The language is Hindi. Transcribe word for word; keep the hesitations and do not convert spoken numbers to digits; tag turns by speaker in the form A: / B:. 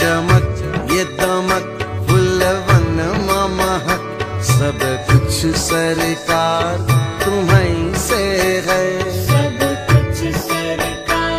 A: चमक ये दमक फुलवन महक सब कुछ सरकार तुम्हीं से है।